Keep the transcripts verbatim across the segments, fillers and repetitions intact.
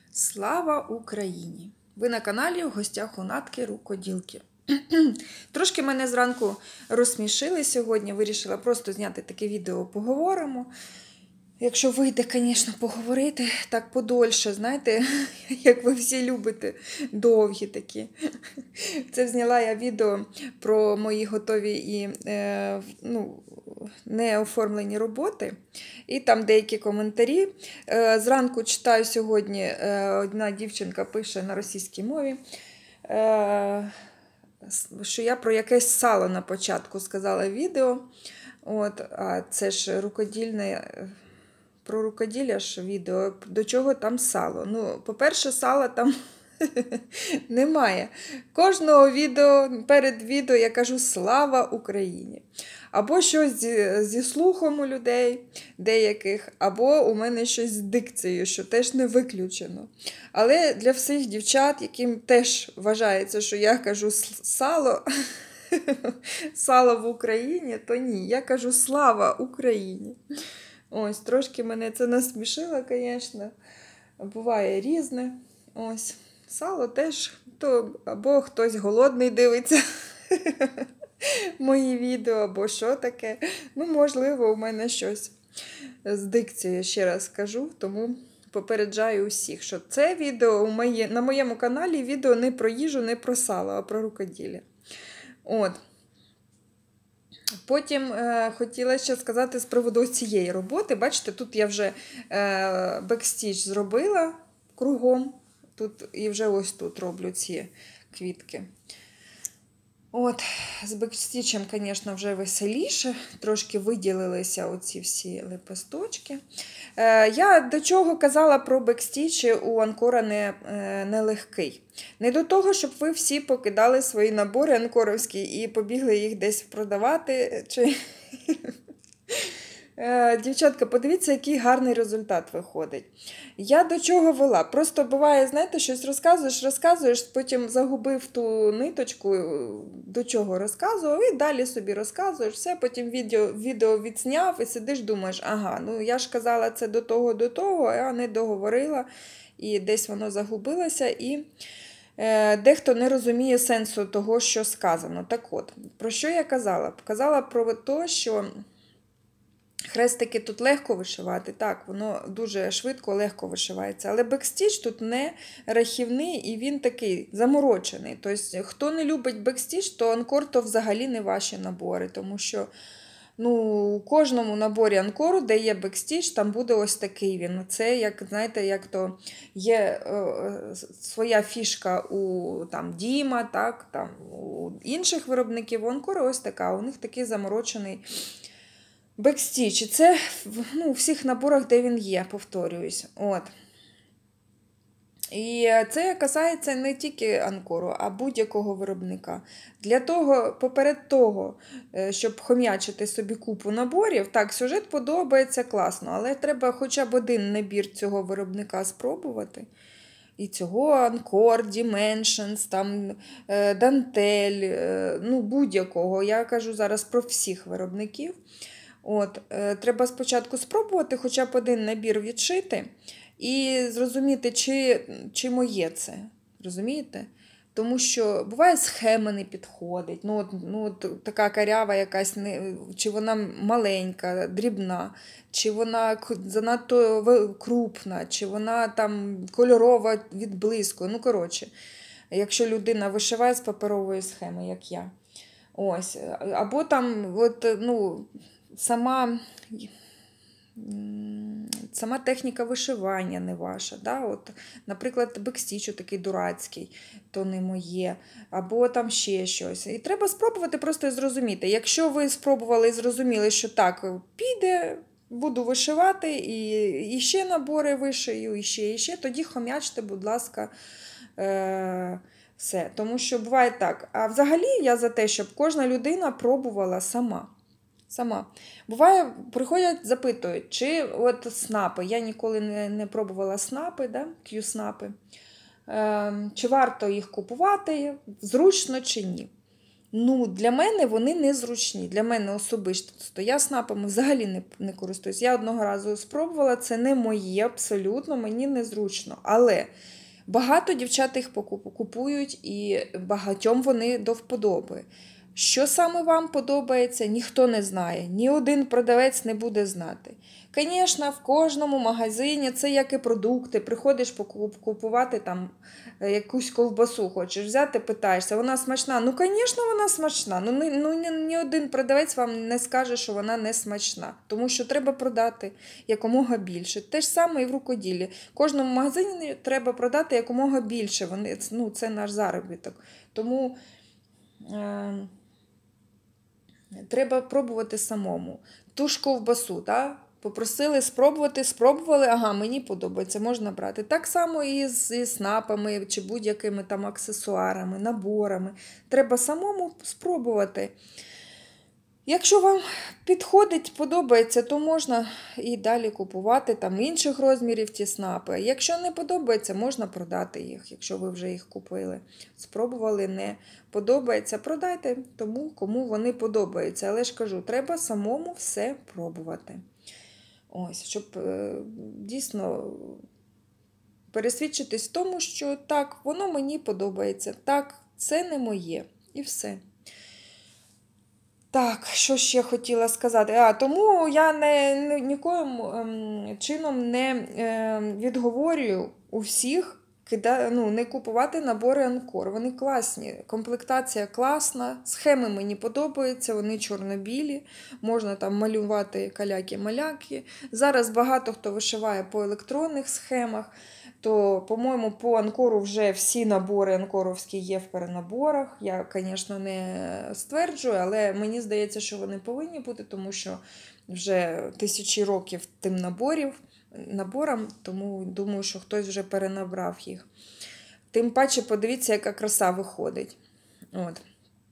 Слава Україні! Ви на каналі в гостях у Натки Рукоділки. Трошки мене зранку розсмішили сьогодні, вирішила просто зняти таке відео, поговоримо. Якщо вийде, звісно, поговорити так подольше, знаєте, як ви всі любите, довгі такі. Це зняла я відео про мої готові і е, ну, неоформлені роботи. І там деякі коментарі. Е, зранку читаю сьогодні, е, одна дівчинка пише на російській мові, е, що я про якесь сало на початку сказала відео. От, а це ж рукодільне... Про рукоділля ж відео, до чого там сало. Ну, по-перше, сала там немає. Кожного відео, перед відео я кажу «Слава Україні!». Або щось зі, зі слухом у людей деяких, або у мене щось з дикцією, що теж не виключено. Але для всіх дівчат, яким теж вважається, що я кажу «сало», сало в Україні, то ні, я кажу «Слава Україні!». Ось, трошки мене це насмішило, звісно. Буває різне. Ось, сало теж, то або хтось голодний дивиться мої відео, або що таке. Ну, можливо, у мене щось з дикцією, ще раз скажу, тому попереджаю усіх, що це відео у моє, на моєму каналі відео не про їжу, не про сало, а про рукоділля. От. Потім е, хотіла ще сказати з приводу цієї роботи. Бачите, тут я вже е, бекстіч зробила кругом. Тут, і вже ось тут роблю ці квітки. От, з бекстічем, звісно, вже веселіше. Трошки виділилися оці всі лепесточки. Е, я до чого казала про бекстіч у Анкора не, е, нелегкий. Не до того, щоб ви всі покидали свої набори анкоровські і побігли їх десь продавати. Чи... Дівчатка, подивіться, який гарний результат виходить. Я до чого вела? Просто буває, знаєте, щось розказуєш, розказуєш, потім загубив ту ниточку, до чого розказував, і далі собі розказуєш, все, потім відео, відео відзняв і сидиш, думаєш, ага, ну я ж казала це до того, до того, а я не договорила, і десь воно загубилося, і е, дехто не розуміє сенсу того, що сказано. Так от, про що я казала? Казала про те, що хрестики тут легко вишивати, так, воно дуже швидко, легко вишивається. Але бекстіч тут не рахівний і він такий заморочений. Тобто, хто не любить бекстіч, то анкор то взагалі не ваші набори, тому що ну, у кожному наборі анкору, де є бекстіч, там буде ось такий він. Це, як, знаєте, як то є е, своя фішка у там, Діма, так, там, у інших виробників, у анкору ось така, у них такий заморочений бекстіч. І це ну, у всіх наборах, де він є, повторююсь. От. І це касається не тільки анкору, а будь-якого виробника. Для того, поперед того, щоб хом'ячити собі купу наборів, так, сюжет подобається, класно, але треба хоча б один набір цього виробника спробувати. І цього Анкор, Dimensions, там, Дантель, ну будь-якого. Я кажу зараз про всіх виробників. От, е, треба спочатку спробувати хоча б один набір відшити і зрозуміти, чи, чи моє це. Розумієте? Тому що буває схема не підходить, ну, от, ну, от, така карява якась, не, чи вона маленька, дрібна, чи вона занадто крупна, чи вона там кольорова відблиску. Ну, коротше, якщо людина вишиває з паперової схеми, як я. Ось, або там, от, ну, Сама, сама техніка вишивання не ваша. Да? От, наприклад, бекстіч такий дурацький, то не моє. Або там ще щось. І треба спробувати просто зрозуміти. Якщо ви спробували і зрозуміли, що так, піде, буду вишивати, і, і ще набори вишию, і ще, і ще, тоді хом'ячте, будь ласка, е- все. Тому що буває так. А взагалі я за те, щоб кожна людина пробувала сама. Сама. Буває, приходять, запитують, чи от снапи, я ніколи не, не пробувала снапи, да? Q-снапи, е, чи варто їх купувати, зручно чи ні. Ну, для мене вони незручні, для мене особисто. Я снапами взагалі не, не користуюсь. Я одного разу спробувала, це не моє абсолютно, мені незручно. Але багато дівчат їх купують і багатьом вони до вподоби. Що саме вам подобається, ніхто не знає, ні один продавець не буде знати. Звісно, в кожному магазині це як і продукти, приходиш купувати там якусь ковбасу, хочеш взяти, питаєшся, вона смачна? Ну, звісно, вона смачна. Ну, ні, ну, ні, ні один продавець вам не скаже, що вона не смачна, тому що треба продати якомога більше. Те ж саме і в рукоділлі. Кожному магазині треба продати якомога більше. Вони, ну, це наш заробіток. Тому... Е Треба пробувати самому. Ту ж ковбасу, так? Попросили спробувати, спробували, ага, мені подобається, можна брати. Так само і з, і з снапами, чи будь-якими там аксесуарами, наборами. Треба самому спробувати. Якщо вам підходить, подобається, то можна і далі купувати там інших розмірів ті снапи. Якщо не подобається, можна продати їх, якщо ви вже їх купили. Спробували, не подобається, продайте тому, кому вони подобаються. Але ж кажу, треба самому все пробувати. Ось, щоб е, дійсно пересвідчитись в тому, що так, воно мені подобається, так, це не моє. І все. Так, що ще хотіла сказати? А, тому я не, не нікоїм ем, чином не е, відговорюю у всіх кида, ну, не купувати набори Анкор. Вони класні, комплектація класна, схеми мені подобаються, вони чорно-білі, можна там малювати каляки-маляки. Зараз багато хто вишиває по електронних схемах. То, по-моєму, по Анкору вже всі набори анкоровські є в перенаборах. Я, звісно, не стверджую, але мені здається, що вони повинні бути, тому що вже тисячі років тим наборів, наборам, тому думаю, що хтось вже перенабрав їх. Тим паче, подивіться, яка краса виходить. От.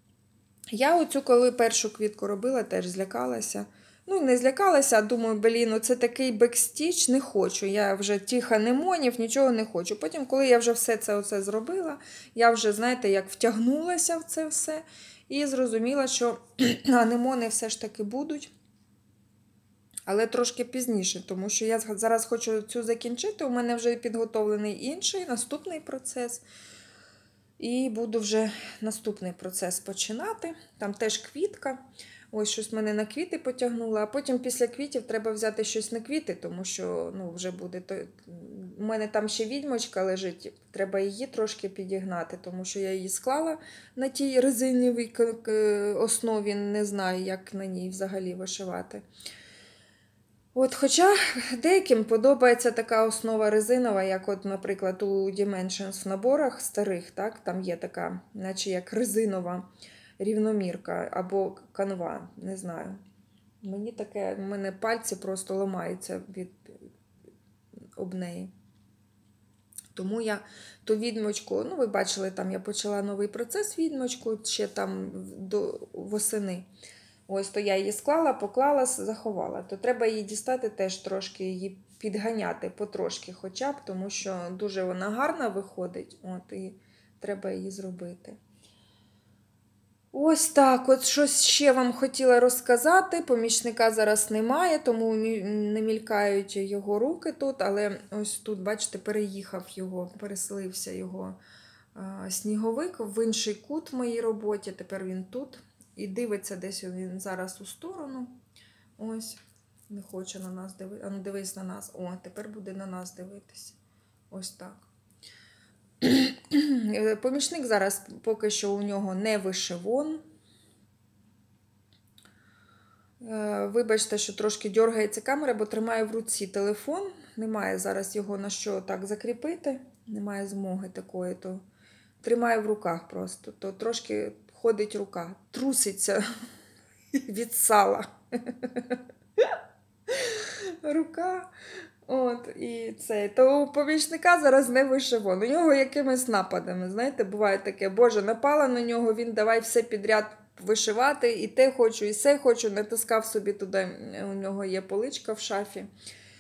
Я оцю, коли першу квітку робила, теж злякалася. Ну, не злякалася, а думаю, блін, ну це такий бекстіч, не хочу. Я вже тих анемонів, нічого не хочу. Потім, коли я вже все це оце зробила, я вже, знаєте, як втягнулася в це все і зрозуміла, що анемони все ж таки будуть, але трошки пізніше, тому що я зараз хочу цю закінчити, у мене вже підготовлений інший, наступний процес. І буду вже наступний процес починати. Там теж квітка. Ось щось мене на квіти потягнуло, а потім після квітів треба взяти щось на квіти, тому що ну, вже буде... То... У мене там ще відьмочка лежить, треба її трошки підігнати, тому що я її склала на тій резиновій основі, не знаю, як на ній взагалі вишивати. От, хоча деяким подобається така основа резинова, як, от, наприклад, у Dimensions в наборах старих, так, там є така, наче як резинова рівномірка або канва, не знаю. Мені таке, у мене пальці просто ламаються від об неї. Тому я ту відьмочку, ну ви бачили, там я почала новий процес відьмочку, ще там до восени. Ось, то я її склала, поклала, заховала. То треба її дістати теж трошки, її підганяти потрошки хоча б, тому що дуже вона гарна виходить, от, і треба її зробити. Ось так, от щось ще вам хотіла розказати. Помічника зараз немає, тому не мількають його руки тут, але ось тут, бачите, переїхав його, переселився його а, сніговик в інший кут в моїй роботі, тепер він тут. І дивиться десь він зараз у сторону. Ось, не хоче на нас дивитися. А ну дивись на нас. О, тепер буде на нас дивитися. Ось так. Помічник зараз поки що у нього не вишивон. Вибачте, що трошки дергається камера, бо тримаю в руці телефон. Немає зараз його на що так закріпити. Немає змоги такої, то тримаю в руках просто. То трошки ходить рука, труситься від сала. Рука. От, і це. То у помічника зараз не вишивон. У нього якимись нападами, знаєте, буває таке, боже, напала на нього, він давай все підряд вишивати, і те хочу, і все хочу, натискав собі туди, у нього є поличка в шафі.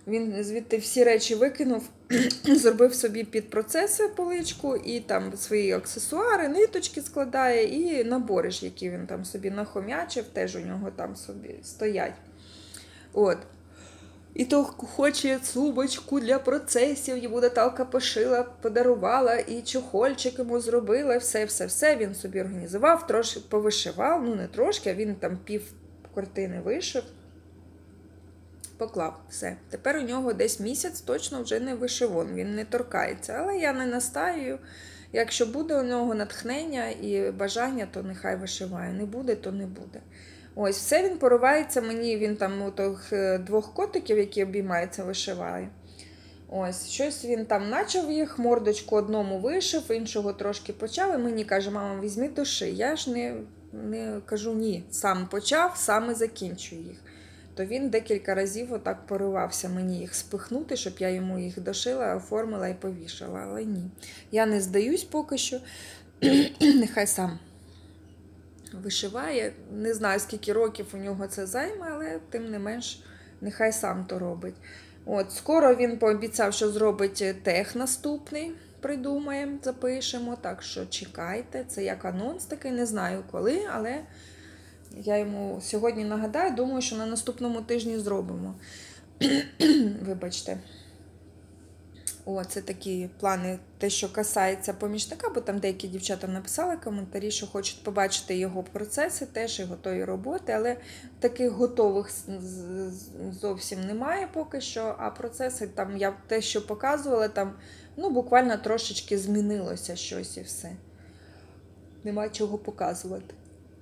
Він звідти всі речі викинув, зробив собі під процеси поличку і там свої аксесуари, ниточки складає і набори ж, які він там собі нахомячив, теж у нього там собі стоять. От. І то хоче сумочку для процесів, йому Наталка пошила, подарувала, і чохольчик йому зробила, все-все-все він собі організував, трошки повишивав, ну не трошки, а він там пів картини вишив, поклав, все. Тепер у нього десь місяць точно вже не вишивон, він не торкається, але я не настаю, якщо буде у нього натхнення і бажання, то нехай вишиває, не буде, то не буде. Ось, все він поривається мені, він там у тих двох котиків, які обіймаються, вишиває. Ось, щось він там начав їх, мордочку одному вишив, іншого трошки почав, і мені каже, мама, візьми доши. Я ж не, не кажу ні, сам почав, сам і закінчу їх. То він декілька разів отак поривався мені їх спихнути, щоб я йому їх дошила, оформила і повішала, але ні. Я не здаюсь поки що, нехай сам вишиває. Не знаю, скільки років у нього це займе, але тим не менш, нехай сам то робить. От, скоро він пообіцяв, що зробить тех наступний, придумаємо, запишемо, так що чекайте. Це як анонс такий, не знаю коли, але я йому сьогодні нагадаю, думаю, що на наступному тижні зробимо. Вибачте. О, це такі плани, те, що касається помічника, бо там деякі дівчата написали коментарі, що хочуть побачити його процеси, теж і готові роботи, але таких готових зовсім немає поки що, а процеси, там я те, що показувала, там, ну, буквально трошечки змінилося щось і все. Нема чого показувати.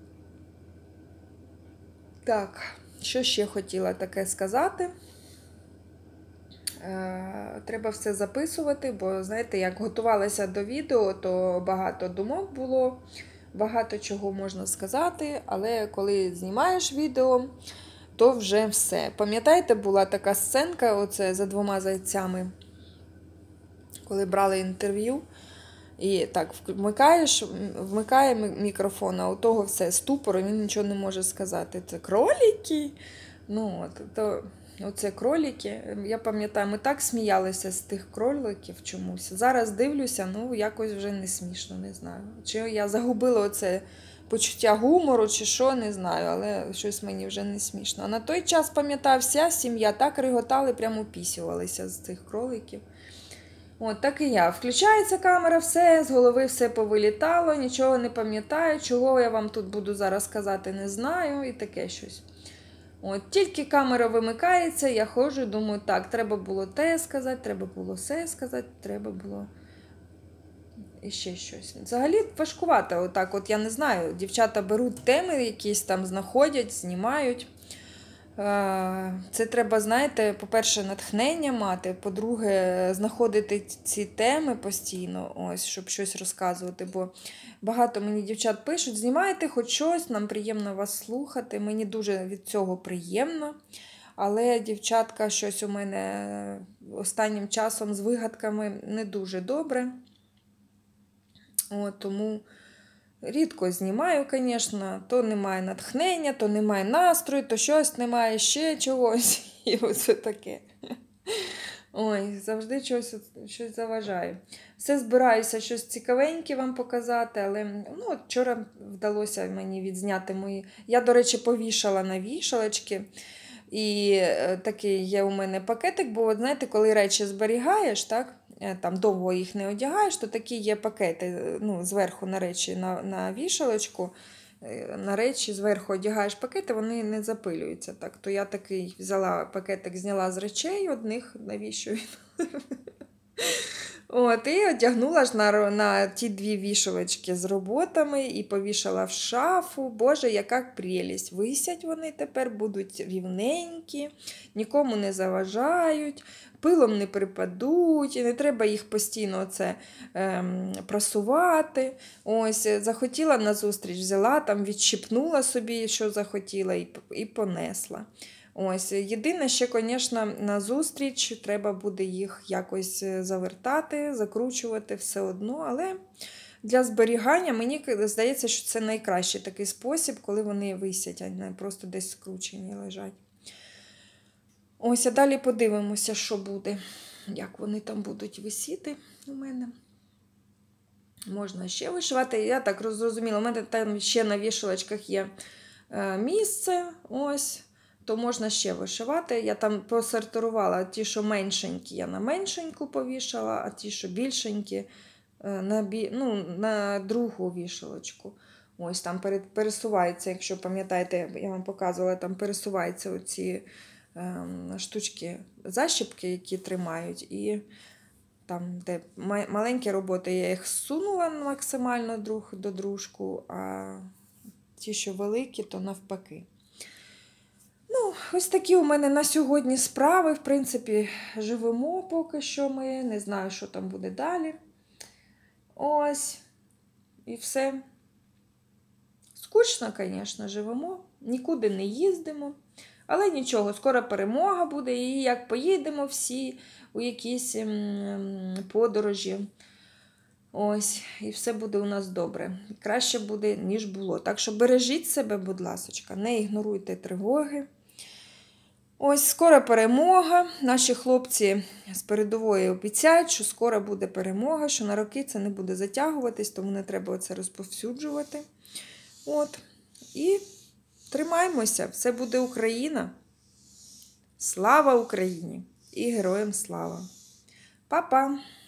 Так, що ще хотіла таке сказати? Треба все записувати, бо, знаєте, як готувалася до відео, то багато думок було, багато чого можна сказати, але коли знімаєш відео, то вже все. Пам'ятаєте, була така сценка, оце за двома зайцями, коли брали інтерв'ю, і так, вмикаєш, вмикає мікрофон, а у того все, ступор, і він нічого не може сказати. Це кролики? Ну, от, то... Оце кролики. Я пам'ятаю, ми так сміялися з тих кроликів чомусь. Зараз дивлюся, ну, якось вже не смішно, не знаю. Чи я загубила оце почуття гумору, чи що, не знаю, але щось мені вже не смішно. А на той час, пам'ятаю, вся сім'я так реготали, прямо опісювалися з цих кроликів. От, так і я. Включається камера, все, з голови все повилітало, нічого не пам'ятаю, чого я вам тут буду зараз казати, не знаю, і таке щось. От, тільки камера вимикається, я ходжу, думаю, так, треба було те сказати, треба було все сказати, треба було і ще щось. Взагалі важкувато, отак, от я не знаю, дівчата беруть теми якісь там, знаходять, знімають. Це треба, знаєте, по-перше, натхнення мати, по-друге, знаходити ці теми постійно, ось, щоб щось розказувати, бо багато мені дівчат пишуть, знімайте хоч щось, нам приємно вас слухати, мені дуже від цього приємно, але дівчатка щось у мене останнім часом з вигадками не дуже добре, от, тому... Рідко знімаю, звісно, то немає натхнення, то немає настрою, то щось немає, ще чогось. І оце таке. Ой, завжди щось, щось заважаю. Все збираюся щось цікавеньке вам показати, але ну, от вчора вдалося мені відзняти мої... Я, до речі, повішала на вішалочки. І такий є у мене пакетик, бо, от, знаєте, коли речі зберігаєш, так? Там довго їх не одягаєш, то такі є пакети, ну, зверху на речі, на, на вішалочку, на речі зверху одягаєш пакети, вони не запилюються. Так. То я такий взяла пакетик, зняла з речей одних, навіщо він. От, і одягнула ж на, на ті дві вішалочки з роботами і повішала в шафу. Боже, яка прелість. Висять вони тепер, будуть рівненькі, нікому не заважають, пилом не припадуть, і не треба їх постійно це ем, прасувати. Ось, захотіла на зустріч, взяла, там відщипнула собі, що захотіла, і, і понесла. Ось, єдине, ще, звісно, на зустріч треба буде їх якось завертати, закручувати все одно, але для зберігання мені здається, що це найкращий такий спосіб, коли вони висять, а не просто десь скручені лежать. Ось, а далі подивимося, що буде. Як вони там будуть висіти у мене. Можна ще вишивати. Я так зрозуміла, у мене там ще на вішалочках є місце. Ось. То можна ще вишивати. Я там посортувала ті, що меншенькі, я на меншеньку повішала, а ті, що більшенькі, на, бі... ну, на другу вішалочку. Ось там пересуваються, якщо пам'ятаєте, я вам показувала, там пересуваються оці е, штучки, защіпки, які тримають. І там, де маленькі роботи, я їх зсунула максимально друг до дружку, а ті, що великі, то навпаки. Ну, ось такі у мене на сьогодні справи. В принципі, живемо поки що ми. Не знаю, що там буде далі. Ось. І все. Скучно, звісно, живемо. Нікуди не їздимо. Але нічого, скоро перемога буде. І як поїдемо всі у якісь подорожі. Ось. І все буде у нас добре. Краще буде, ніж було. Так що бережіть себе, будь ласочка. Не ігноруйте тривоги. Ось, скоро перемога. Наші хлопці з передової обіцяють, що скоро буде перемога, що на роки це не буде затягуватись, тому не треба це розповсюджувати. От. І тримаймося. Все буде Україна. Слава Україні! І героям слава! Па-па!